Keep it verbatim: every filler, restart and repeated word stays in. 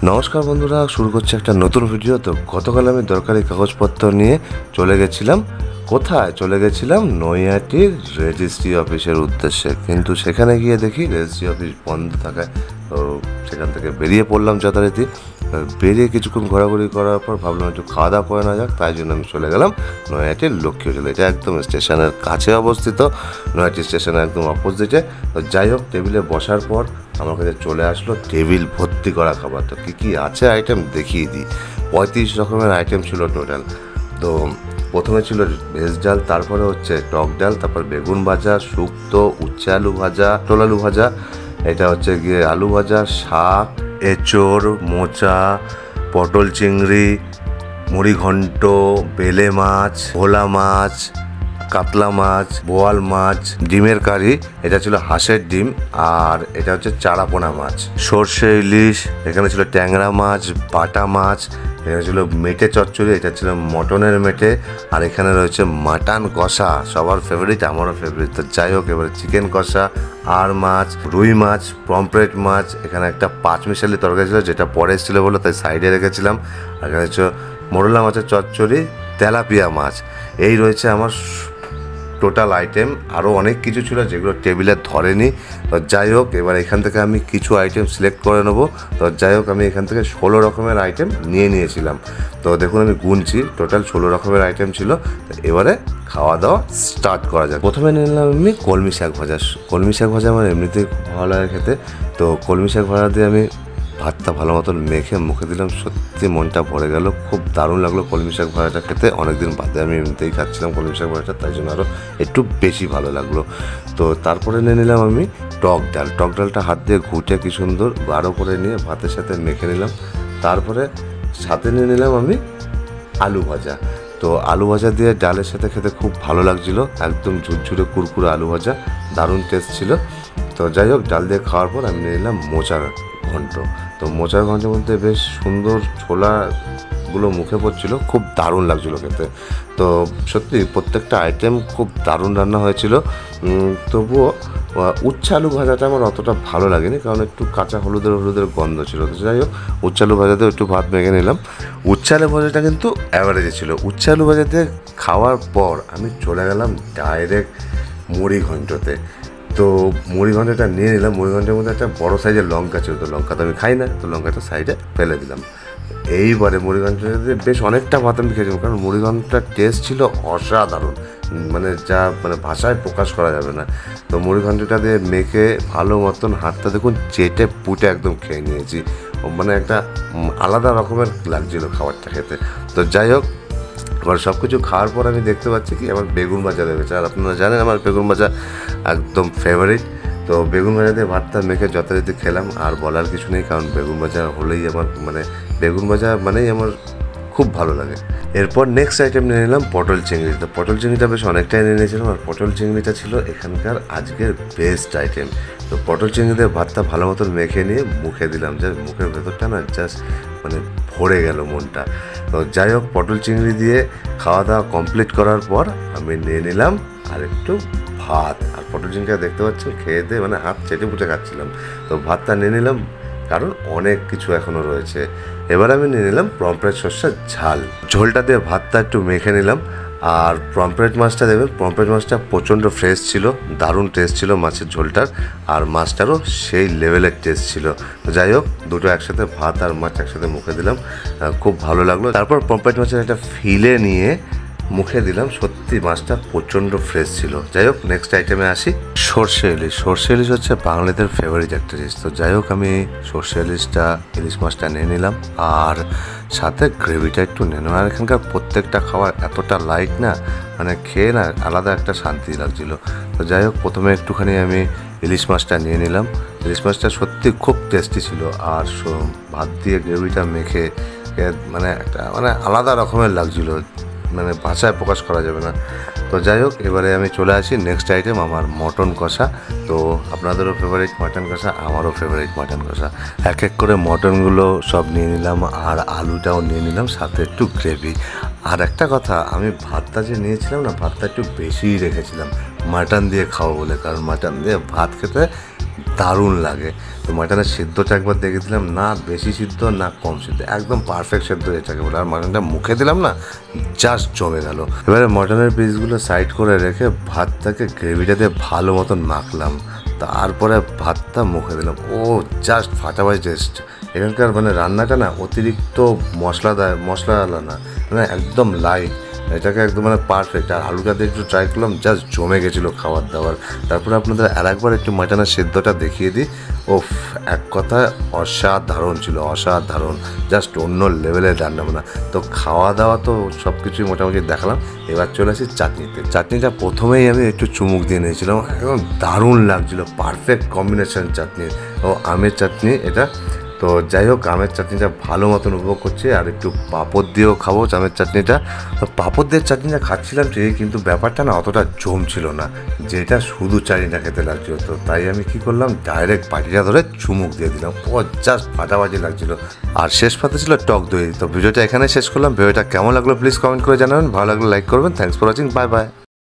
নমস্কার বন্ধুরা, শুরু করছে একটা নতুন ভিডিও। তো গতকাল আমি দরকারি কাগজপত্র নিয়ে চলে গেছিলাম। কোথায় চলে গেছিলাম? নৈহাটির রেজিস্ট্রি অফিসের উদ্দেশ্যে, কিন্তু সেখানে গিয়ে দেখি রেজিস্ট্রি অফিস বন্ধ থাকায় তো সেখান থেকে বেরিয়ে পড়লাম যথারীতি। বেরিয়ে কিছুক্ষণ ঘোরাঘুরি করার পর ভাবলাম একটু খাওয়া দাওয়া করে না যাক, তাই জন্য আমি চলে গেলাম নৈহাটির লক্ষ্মী হোটেলে। এটা একদম স্টেশনের কাছে অবস্থিত, নৈহাটি স্টেশনের একদম অপোজিটে। তো যাই হোক, টেবিলে বসার পর আমার কাছে চলে আসলো টেবিল ভর্তি করা খাবার। তো কী কী আছে আইটেম দেখিয়ে দিই। পঁয়ত্রিশ রকমের আইটেম ছিল টোটাল। তো প্রথমে ছিল ভেজ ডাল, তারপরে হচ্ছে টক ডাল, তারপর বেগুন ভাজা, শুক্তো, উচ্ছে আলু ভাজা, টোল আলু ভাজা, এটা হচ্ছে গিয়ে আলু ভাজা, শাক, এঁচোড়, মোচা, পটল চিংড়ি, মুড়ি ঘন্ট, বেলে মাছ, ভোলা মাছ, কাতলা মাছ, বোয়াল মাছ, ডিমের কারি, এটা ছিল হাঁসের ডিম, আর এটা হচ্ছে চারাপোনা মাছ, সর্ষে ইলিশ, এখানে ছিল ট্যাংরা মাছ, বাটা মাছ, এখানে ছিল মেটে চচ্চড়ি, এটা ছিল মটনের মেটে, আর এখানে রয়েছে মাটন কষা, সবার ফেভারিট, আমারও ফেভারিট। তো যাই হোক, এবারে চিকেন কষা, আর মাছ, রুই মাছ, পমফ্রেট মাছ, এখানে একটা পাঁচ মিশালি তরকারি ছিল যেটা পরে এসেছিলো বলে তাই সাইডে রেখেছিলাম, আর এখানে হচ্ছে মোরলা মাছের চচ্চড়ি, তেলাপিয়া মাছ। এই রয়েছে আমার টোটাল আইটেম। আরও অনেক কিছু ছিল যেগুলো টেবিলে ধরেনি। তো যাই হোক, এবার এখান থেকে আমি কিছু আইটেম সিলেক্ট করে নেবো। তো যাই হোক, আমি এখান থেকে ষোলো রকমের আইটেম নিয়ে নিয়েছিলাম। তো দেখুন, আমি গুনছি, টোটাল ষোলো রকমের আইটেম ছিল। এবারে খাওয়া দাওয়া স্টার্ট করা যাক। প্রথমে নিয়ে নিলাম আমি কলমি শাক ভাজা। কলমি শাক ভাজা আমার এমনিতেই ভালো লাগে খেতে। তো কলমি শাক ভাজা দিয়ে আমি ভাতটা ভালো মতন মেখে মুখে দিলাম, সত্যি মনটা ভরে গেল। খুব দারুণ লাগলো কলমি শাক ভাজাটা খেতে। অনেকদিন বাদে আমি এমনিতেই খাচ্ছিলাম কলমি শাক ভাজাটা, তাই জন্য আরও একটু বেশি ভালো লাগলো। তো তারপরে নিয়ে নিলাম আমি টক ডাল। টক ডালটা হাত দিয়ে ঘুটে কি সুন্দর গাঢ় করে নিয়ে ভাতের সাথে মেখে নিলাম। তারপরে সাথে নিয়ে নিলাম আমি আলু ভাজা। তো আলু ভাজা দিয়ে ডালের সাথে খেতে খুব ভালো লাগছিলো, একদম ঝুরঝুরে কুরকুরে আলু ভাজা, দারুণ টেস্ট ছিল। তো যাই হোক, ডাল দিয়ে খাওয়ার পর আমি নিয়ে নিলাম মোচার ঘন্ট। তো মোচার ঘন্টের মধ্যে বেশ সুন্দর ছোলাগুলো মুখে পড়ছিল, খুব দারুণ লাগছিলো খেতে। তো সত্যি প্রত্যেকটা আইটেম খুব দারুণ রান্না হয়েছিল। তবুও উচ্ছে আলু ভাজাটা আমার অতটা ভালো লাগেনি, কারণ একটু কাঁচা হলুদের হলুদের গন্ধ ছিল। তো যাই হোক, উচ্ছে আলু ভাজাতে একটু ভাত মেখে নিলাম। উচ্ছে আলু ভাজাটা কিন্তু অ্যাভারেজে ছিল। উচ্ছে আলু ভাজাতে খাওয়ার পর আমি চলে গেলাম ডাইরেক্ট মুড়ি ঘন্টতে। তো মুড়ি ঘন্টটা নিয়ে নিলাম। মুড়ি ঘন্টের মধ্যে একটা বড়ো সাইজের লঙ্কা ছিল। তো লঙ্কা তো আমি খাই না, তো লঙ্কাটা সাইডে ফেলে দিলাম। এইবারে মুড়ি ঘন্টটাতে বেশ অনেকটা ভাত আমি খেয়েছিলাম, কারণ মুড়ি ঘন্টটার টেস্ট ছিল অসাধারণ, মানে যা মানে ভাষায় প্রকাশ করা যাবে না। তো মুড়ি ঘন্টটা দিয়ে মেখে ভালো মতন হাতটা দেখুন চেটে পুটে একদম খেয়ে নিয়েছি। মানে একটা আলাদা রকমের লাগছিল খাবারটা খেতে। তো যাই হোক, এবার সব কিছু খাওয়ার পর আমি দেখতে পাচ্ছি কি আমার বেগুন ভাজা রয়েছে। আর আপনারা জানেন আমার বেগুন ভাজা একদম ফেভারিট। তো বেগুন ভাজা দিয়ে ভাতটা মেখে যথারীতি খেলাম। আর বলার কিছু নেই, কারণ বেগুন ভাজা হলেই আমার মানে বেগুন ভাজা মানেই আমার খুব ভালো লাগে। এরপর নেক্সট আইটেম নিয়ে নিলাম পটল চিংড়ি। তো পটল চিংড়িটা বেশ অনেকটাই নিয়ে নিয়েছিলাম, আর পটল চিংড়িটা ছিল এখানকার আজকের বেস্ট আইটেম। তো পটল চিংড়ি দিয়ে ভাতটা ভালো মতন মেখে নিয়ে মুখে দিলাম, যা মুখের ভেতরটা না জাস্ট মানে ভরে গেল মনটা। তো যাই হোক, পটল চিংড়ি দিয়ে খাওয়া দাওয়া কমপ্লিট করার পর আমি নিয়ে নিলাম আর একটু ভাত। আর পটল চিংড়িটা দেখতে পাচ্ছেন খেয়ে দিয়ে মানে হাত চেটে পুটে খাচ্ছিলাম। তো ভাতটা নিয়ে নিলাম, কারণ অনেক কিছু এখনও রয়েছে। এবার আমি নিয়ে নিলাম পমফ্রেট সর্ষের ঝাল। ঝোলটা দিয়ে ভাতটা একটু মেখে নিলাম। আর পমফ্রেট মাছটা দেবেন, পমফ্রেট মাছটা প্রচণ্ড ফ্রেশ ছিল, দারুণ টেস্ট ছিল মাছের ঝোলটার, আর মাছটারও সেই লেভেলের টেস্ট ছিল। যাই হোক, দুটো একসাথে ভাত আর মাছ একসাথে মুখে দিলাম, খুব ভালো লাগলো। তারপর পমফ্রেট মাছের একটা ফিলে নিয়ে মুখে দিলাম, সত্যি মাছটা প্রচণ্ড ফ্রেশ ছিল। যাই হোক, নেক্সট আইটেমে আসি। সর্ষে ইলিশ। সর্ষে ইলিশ হচ্ছে বাঙালিদের ফেভারিট একটা ডিশ। তো যাই হোক, আমি সর্ষে ইলিশটা ইলিশ মাছটা নিয়ে নিলাম, আর সাথে গ্রেভিটা একটু নিয়ে নিলাম। আর এখানকার প্রত্যেকটা খাবার এতটা লাইট না, মানে খেয়ে না আলাদা একটা শান্তি লাগছিল। তো যাই হোক, প্রথমে একটুখানি আমি ইলিশ মাছটা নিয়ে নিলাম। ইলিশ মাছটা সত্যি খুব টেস্টি ছিল, আর ভাত দিয়ে গ্রেভিটা মেখে মানে একটা মানে আলাদা রকমের লাগছিল, মানে ভাষায় প্রকাশ করা যাবে না। তো যাই হোক, এবারে আমি চলে আসি নেক্সট আইটেম আমার মটন কষা। তো আপনাদেরও ফেভারিট মাটন কষা, আমারও ফেভারিট মাটন কষা। এক এক করে মটনগুলো সব নিয়ে নিলাম, আর আলুটাও নিয়ে নিলাম, সাথে একটু গ্রেভি। আর একটা কথা, আমি ভাতটা যে নিয়েছিলাম না, ভাতটা একটু বেশিই রেখেছিলাম মাটন দিয়ে খাবো বলে, কারণ মাটন দিয়ে ভাত খেতে দারুণ লাগে। তো মাটনের সিদ্ধটা একবার দেখেছিলাম, না বেশি সিদ্ধ না কম সিদ্ধ, একদম পারফেক্ট সিদ্ধ এটাকে বলে। আর মাটনটা মুখে দিলাম না, জাস্ট জমে গেল। এবারে মটনের পিসগুলো সাইড করে রেখে ভাতটাকে গ্রেভিটা দিয়ে ভালো মতন মাখলাম, তারপরে ভাতটা মুখে দিলাম। ও জাস্ট ফাটাফাটি টেস্ট। এখানকার মানে রান্নাটা না অতিরিক্ত মশলা দেয়, মশলা আলা না, মানে একদম লাইট, এটাকে একদম মানে পারফেক্ট। আর আলুটা দিয়ে একটু ট্রাই করলাম, জাস্ট জমে গেছিলো খাবার দাবার। তারপরে আপনাদের আর একবার একটু মাটনের সেদ্ধটা দেখিয়ে দিই। ওফ, এক কথায় অসাধারণ ছিল, অসাধারণ, জাস্ট অন্য লেভেলের রান্না বান্না। তো খাওয়া দাওয়া তো সব কিছুই মোটামুটি দেখালাম। এবার চলে আসি চাটনিতে। চাটনিটা প্রথমেই আমি একটু চুমুক দিয়ে নিয়েছিলাম, একদম দারুণ লাগছিলো, পারফেক্ট কম্বিনেশন চাটনি ও আমের চাটনি এটা। তো যাই হোক, আমের চাটনিটা ভালো মতন উপভোগ করছি। আর একটু পাঁপড় দিয়েও খাবো আমের চাটনিটা। তো পাঁপড় দিয়ে চাটনিটা খাচ্ছিলাম ঠিকই, কিন্তু ব্যাপারটা না অতটা জমছিল না, যেটা শুধু চাটনিটা খেতে লাগছিল। তো তাই আমি কি করলাম, ডাইরেক্ট বাটিটা ধরে চুমুক দিয়ে দিলাম। ও জাস্ট ফাটাফাটি লাগছিল। আর শেষ পাতে ছিল টক দই। তো ভিডিওটা এখানে শেষ করলাম। ভিডিওটা কেমন লাগলো প্লিজ কমেন্ট করে জানাবেন, ভালো লাগলে লাইক করবেন। Thanks for watching, bye by.